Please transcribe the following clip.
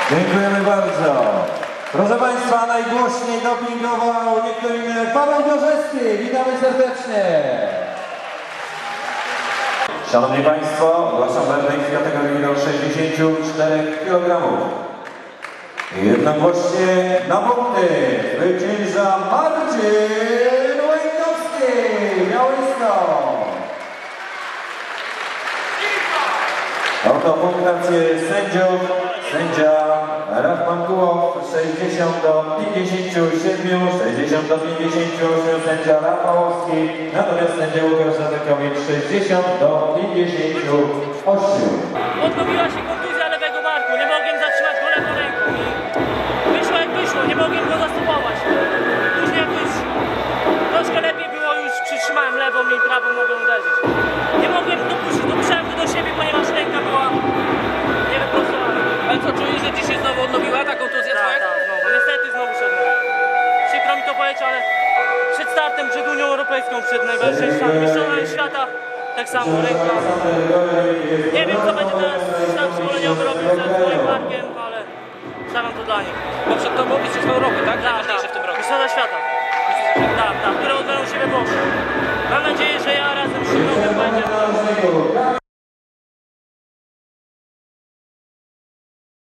Dziękujemy bardzo. Proszę Państwa, najgłośniej dopingował niektórym Paweł Gorzewski. Witamy serdecznie. Szanowni Państwo, ogłaszam werdykt w kategorii do 64 kg. Jednogłośnie na punkty zwycięża Marcin Łękowski, Białystok. Oto punktację sędziów. Sędzia Rafman Kułow 60 do 57, 60 do 58 sędzia Rafałowski, natomiast sędzia Łukasz Radekowicz 60 do 58. Odnowiła się kontuzja lewego barku, nie mogłem zatrzymać go lewą ręką i wyszło jak wyszło, nie mogłem go zastopować. Później jakoś troszkę lepiej było, już przytrzymałem lewą i prawą mogłem uderzyć. Nie mogłem dopuścić, dopuszczałem go do siebie, ponieważ ręka była niewyprostowana. Ale co, czujesz, że dzisiaj znowu odnowiła ta kontuzja twoja? Tak, znowu. Niestety znowu się odnowiła. Przykro mi to powiedzieć, ale przed startem przed Unią Europejską, przed najwyższym mistrzostwem świata, tak samo ręka. Nie wiem, co będzie teraz sztab szkoleniowy robił ze swoim barkiem, ale stawiam to dla nich. Bo przed tobą mistrzostwo Europy, tak? Tak,